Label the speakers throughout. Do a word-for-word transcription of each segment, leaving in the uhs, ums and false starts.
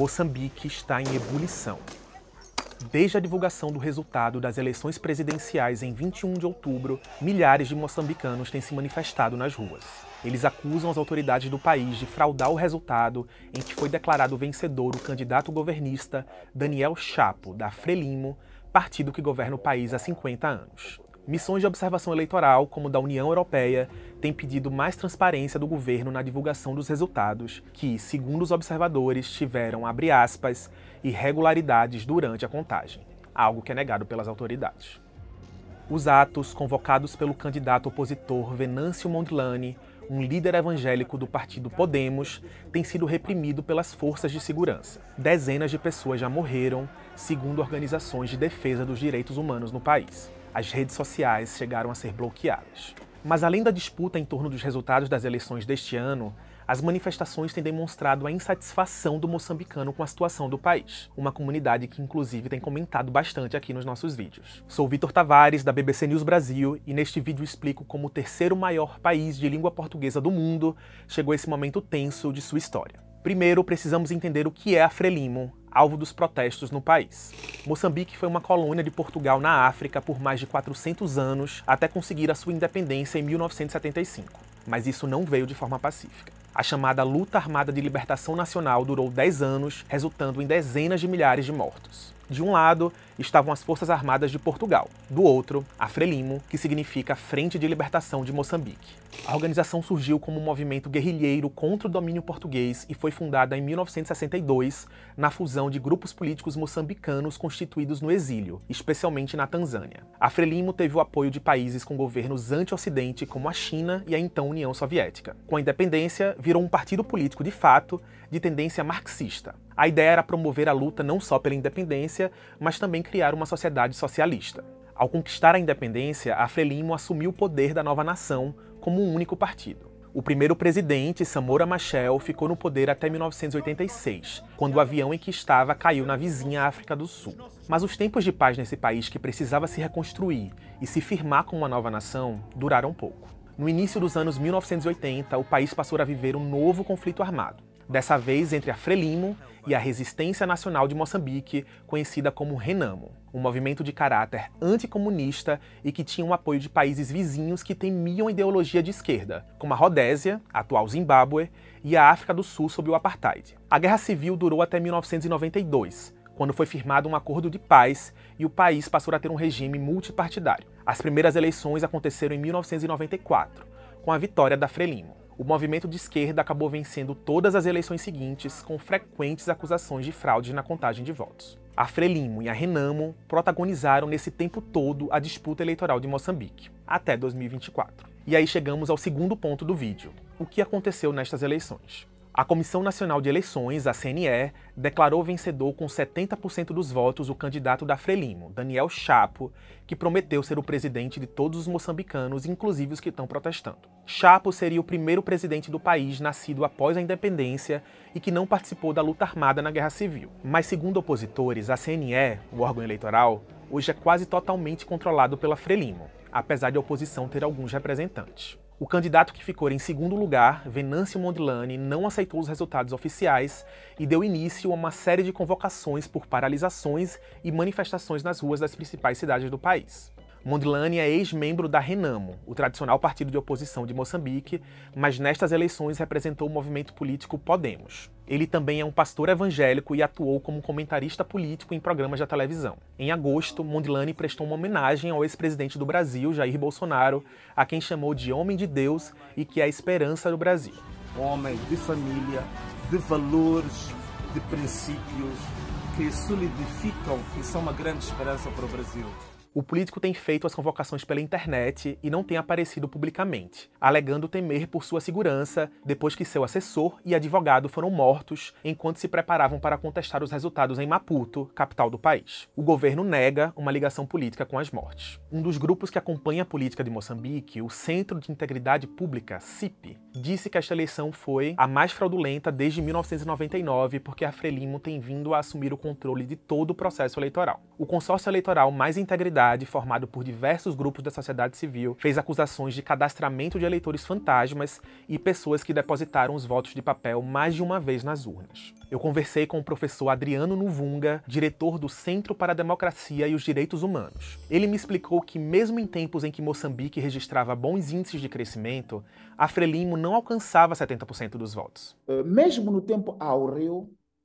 Speaker 1: Moçambique está em ebulição. Desde a divulgação do resultado das eleições presidenciais em vinte e um de outubro, milhares de moçambicanos têm se manifestado nas ruas. Eles acusam as autoridades do país de fraudar o resultado em que foi declarado vencedor o candidato governista Daniel Chapo, da Frelimo, partido que governa o país há cinquenta anos. Missões de observação eleitoral, como da União Europeia, têm pedido mais transparência do governo na divulgação dos resultados, que, segundo os observadores, tiveram, abre aspas, irregularidades durante a contagem, algo que é negado pelas autoridades. Os atos, convocados pelo candidato opositor Venâncio Mondlane, um líder evangélico do partido Podemos, têm sido reprimidos pelas forças de segurança. Dezenas de pessoas já morreram, segundo organizações de defesa dos direitos humanos no país. As redes sociais chegaram a ser bloqueadas. Mas além da disputa em torno dos resultados das eleições deste ano, as manifestações têm demonstrado a insatisfação do moçambicano com a situação do país, uma comunidade que inclusive tem comentado bastante aqui nos nossos vídeos. Sou Vitor Tavares, da B B C News Brasil, e neste vídeo explico como o terceiro maior país de língua portuguesa do mundo chegou a esse momento tenso de sua história. Primeiro, precisamos entender o que é a Frelimo, alvo dos protestos no país. Moçambique foi uma colônia de Portugal na África por mais de quatrocentos anos, até conseguir a sua independência em mil novecentos e setenta e cinco. Mas isso não veio de forma pacífica. A chamada Luta Armada de Libertação Nacional durou dez anos, resultando em dezenas de milhares de mortos. De um lado, estavam as Forças Armadas de Portugal. Do outro, a Frelimo, que significa Frente de Libertação de Moçambique. A organização surgiu como um movimento guerrilheiro contra o domínio português e foi fundada em mil novecentos e sessenta e dois, na fusão de grupos políticos moçambicanos constituídos no exílio, especialmente na Tanzânia. A Frelimo teve o apoio de países com governos anti-ocidente, como a China e a então União Soviética. Com a independência, virou um partido político de fato, de tendência marxista. A ideia era promover a luta não só pela independência, mas também criar uma sociedade socialista. Ao conquistar a independência, a Frelimo assumiu o poder da nova nação como um único partido. O primeiro presidente, Samora Machel, ficou no poder até mil novecentos e oitenta e seis, quando o avião em que estava caiu na vizinha África do Sul. Mas os tempos de paz nesse país, que precisava se reconstruir e se firmar como uma nova nação, duraram pouco. No início dos anos mil novecentos e oitenta, o país passou a viver um novo conflito armado. Dessa vez entre a Frelimo e a Resistência Nacional de Moçambique, conhecida como Renamo, um movimento de caráter anticomunista e que tinha o apoio de países vizinhos que temiam a ideologia de esquerda, como a Rodésia, a atual Zimbábue, e a África do Sul sob o apartheid. A Guerra Civil durou até mil novecentos e noventa e dois, quando foi firmado um acordo de paz e o país passou a ter um regime multipartidário. As primeiras eleições aconteceram em mil novecentos e noventa e quatro, com a vitória da Frelimo. O movimento de esquerda acabou vencendo todas as eleições seguintes, com frequentes acusações de fraude na contagem de votos. A Frelimo e a Renamo protagonizaram nesse tempo todo a disputa eleitoral de Moçambique, até dois mil e vinte e quatro. E aí chegamos ao segundo ponto do vídeo: o que aconteceu nestas eleições? A Comissão Nacional de Eleições, a C N E, declarou vencedor com setenta por cento dos votos o candidato da Frelimo, Daniel Chapo, que prometeu ser o presidente de todos os moçambicanos, inclusive os que estão protestando. Chapo seria o primeiro presidente do país nascido após a independência e que não participou da luta armada na Guerra Civil. Mas, segundo opositores, a C N E, o órgão eleitoral, hoje é quase totalmente controlado pela Frelimo, apesar de a oposição ter alguns representantes. O candidato que ficou em segundo lugar, Venâncio Mondlane, não aceitou os resultados oficiais e deu início a uma série de convocações por paralisações e manifestações nas ruas das principais cidades do país. Mondlane é ex-membro da Renamo, o tradicional partido de oposição de Moçambique, mas nestas eleições representou o movimento político Podemos. Ele também é um pastor evangélico e atuou como comentarista político em programas de televisão. Em agosto, Mondlane prestou uma homenagem ao ex-presidente do Brasil, Jair Bolsonaro, a quem chamou de homem de Deus e que é a esperança do Brasil.
Speaker 2: Homem de família, de valores, de princípios que solidificam e são uma grande esperança para o Brasil.
Speaker 1: O político tem feito as convocações pela internet e não tem aparecido publicamente, alegando temer por sua segurança depois que seu assessor e advogado foram mortos enquanto se preparavam para contestar os resultados em Maputo, capital do país. O governo nega uma ligação política com as mortes. Um dos grupos que acompanha a política de Moçambique, o Centro de Integridade Pública, C I P, disse que esta eleição foi a mais fraudulenta desde mil novecentos e noventa e nove porque a Frelimo tem vindo a assumir o controle de todo o processo eleitoral. O consórcio eleitoral Mais Integridade sociedade, formado por diversos grupos da sociedade civil, fez acusações de cadastramento de eleitores fantasmas e pessoas que depositaram os votos de papel mais de uma vez nas urnas. Eu conversei com o professor Adriano Nuvunga, diretor do Centro para a Democracia e os Direitos Humanos. Ele me explicou que, mesmo em tempos em que Moçambique registrava bons índices de crescimento, a Frelimo não alcançava setenta por cento dos votos.
Speaker 3: Mesmo no tempo áureo,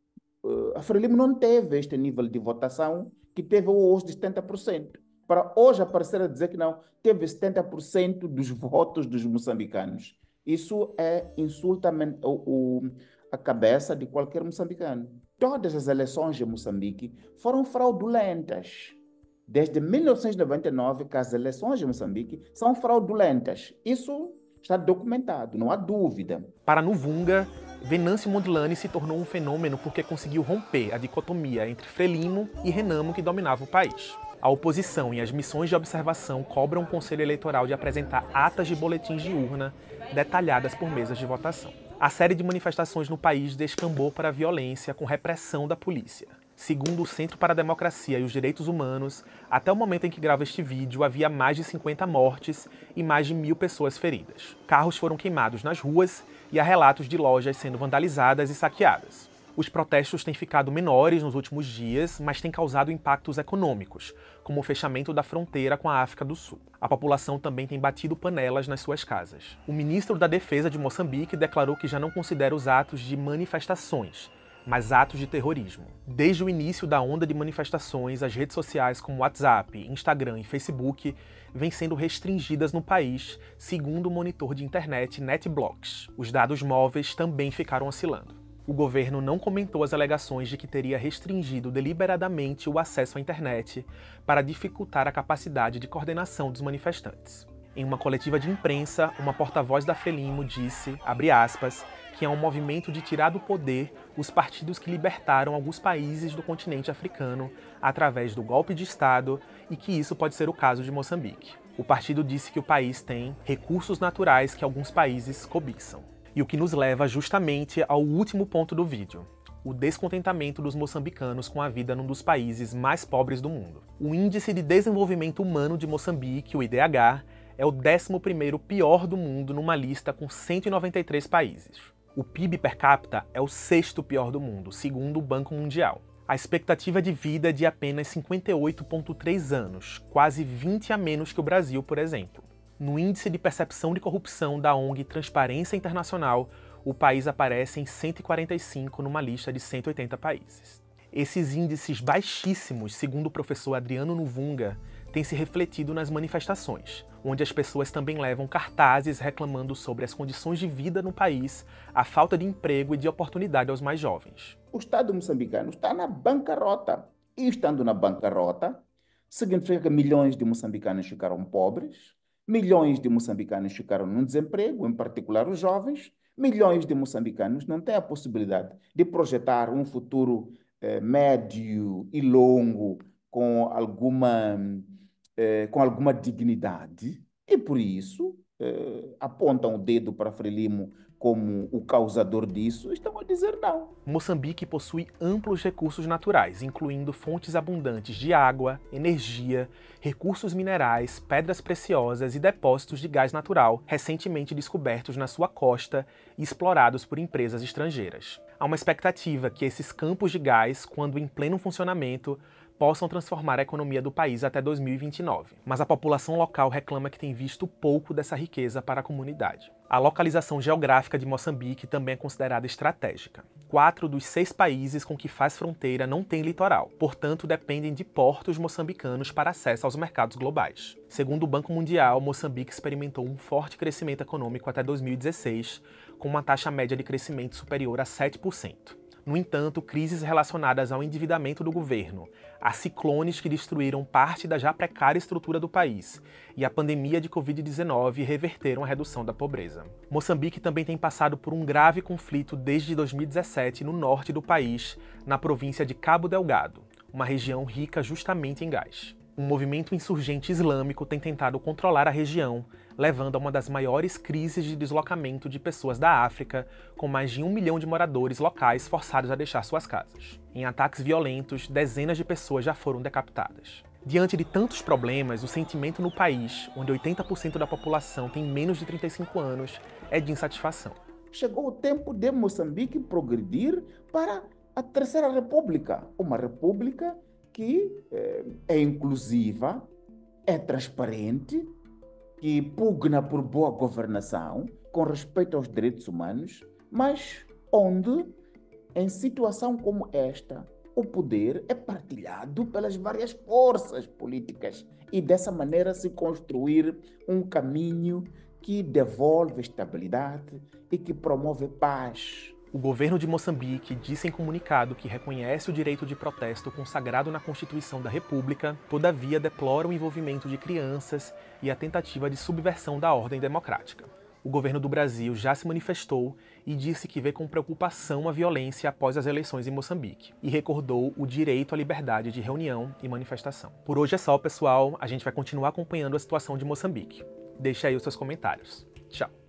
Speaker 3: a Frelimo não teve este nível de votação que teve hoje de setenta por cento. Para hoje aparecer a dizer que não, teve setenta por cento dos votos dos moçambicanos. Isso é insulta o, o, a cabeça de qualquer moçambicano. Todas as eleições de Moçambique foram fraudulentas. Desde mil novecentos e noventa e nove que as eleições de Moçambique são fraudulentas. Isso está documentado, não há dúvida.
Speaker 1: Para Nuvunga, Venâncio Mondlane se tornou um fenômeno porque conseguiu romper a dicotomia entre Frelimo e Renamo que dominava o país. A oposição e as missões de observação cobram o Conselho Eleitoral de apresentar atas de boletins de urna detalhadas por mesas de votação. A série de manifestações no país descambou para a violência com repressão da polícia. Segundo o Centro para a Democracia e os Direitos Humanos, até o momento em que gravo este vídeo, havia mais de cinquenta mortes e mais de mil pessoas feridas. Carros foram queimados nas ruas e há relatos de lojas sendo vandalizadas e saqueadas. Os protestos têm ficado menores nos últimos dias, mas têm causado impactos econômicos, como o fechamento da fronteira com a África do Sul. A população também tem batido panelas nas suas casas. O ministro da Defesa de Moçambique declarou que já não considera os atos de manifestações, mas atos de terrorismo. Desde o início da onda de manifestações, as redes sociais como WhatsApp, Instagram e Facebook vêm sendo restringidas no país, segundo o monitor de internet NetBlocks. Os dados móveis também ficaram oscilando. O governo não comentou as alegações de que teria restringido deliberadamente o acesso à internet para dificultar a capacidade de coordenação dos manifestantes. Em uma coletiva de imprensa, uma porta-voz da Frelimo disse, abre aspas, que é um movimento de tirar do poder os partidos que libertaram alguns países do continente africano através do golpe de Estado e que isso pode ser o caso de Moçambique. O partido disse que o país tem recursos naturais que alguns países cobiçam. E o que nos leva justamente ao último ponto do vídeo, o descontentamento dos moçambicanos com a vida num dos países mais pobres do mundo. O Índice de Desenvolvimento Humano de Moçambique, o I D H, é o décimo primeiro pior do mundo numa lista com cento e noventa e três países. O P I B per capita é o sexto pior do mundo, segundo o Banco Mundial. A expectativa de vida é de apenas cinquenta e oito vírgula três anos, quase vinte a menos que o Brasil, por exemplo. No Índice de Percepção de Corrupção da O N G Transparência Internacional, o país aparece em cento e quarenta e cinco numa lista de cento e oitenta países. Esses índices baixíssimos, segundo o professor Adriano Nuvunga, têm se refletido nas manifestações, onde as pessoas também levam cartazes reclamando sobre as condições de vida no país, a falta de emprego e de oportunidade aos mais jovens.
Speaker 3: O Estado moçambicano está na bancarrota. E estando na bancarrota, significa que milhões de moçambicanos ficaram pobres, milhões de moçambicanos ficaram no desemprego, em particular os jovens, milhões de moçambicanos não têm a possibilidade de projetar um futuro eh, médio e longo com alguma, eh, com alguma dignidade e, por isso, eh, apontam o dedo para Frelimo como o causador disso, estão a dizer não.
Speaker 1: Moçambique possui amplos recursos naturais, incluindo fontes abundantes de água, energia, recursos minerais, pedras preciosas e depósitos de gás natural, recentemente descobertos na sua costa e explorados por empresas estrangeiras. Há uma expectativa que esses campos de gás, quando em pleno funcionamento, possam transformar a economia do país até dois mil e vinte e nove. Mas a população local reclama que tem visto pouco dessa riqueza para a comunidade. A localização geográfica de Moçambique também é considerada estratégica. Quatro dos seis países com que faz fronteira não têm litoral, portanto dependem de portos moçambicanos para acesso aos mercados globais. Segundo o Banco Mundial, Moçambique experimentou um forte crescimento econômico até dois mil e dezesseis, com uma taxa média de crescimento superior a sete por cento. No entanto, crises relacionadas ao endividamento do governo, a ciclones que destruíram parte da já precária estrutura do país e a pandemia de covid dezenove reverteram a redução da pobreza. Moçambique também tem passado por um grave conflito desde dois mil e dezessete no norte do país, na província de Cabo Delgado, uma região rica justamente em gás. Um movimento insurgente islâmico tem tentado controlar a região, levando a uma das maiores crises de deslocamento de pessoas da África, com mais de um milhão de moradores locais forçados a deixar suas casas. Em ataques violentos, dezenas de pessoas já foram decapitadas. Diante de tantos problemas, o sentimento no país, onde oitenta por cento da população tem menos de trinta e cinco anos, é de insatisfação.
Speaker 3: Chegou o tempo de Moçambique progredir para a Terceira República, uma república que é, é inclusiva, é transparente, que pugna por boa governação, com respeito aos direitos humanos, mas onde, em situação como esta, o poder é partilhado pelas várias forças políticas e dessa maneira se construir um caminho que devolve estabilidade e que promove paz.
Speaker 1: O governo de Moçambique disse em comunicado que reconhece o direito de protesto consagrado na Constituição da República, todavia deplora o envolvimento de crianças e a tentativa de subversão da ordem democrática. O governo do Brasil já se manifestou e disse que vê com preocupação a violência após as eleições em Moçambique e recordou o direito à liberdade de reunião e manifestação. Por hoje é só, pessoal. A gente vai continuar acompanhando a situação de Moçambique. Deixe aí os seus comentários. Tchau!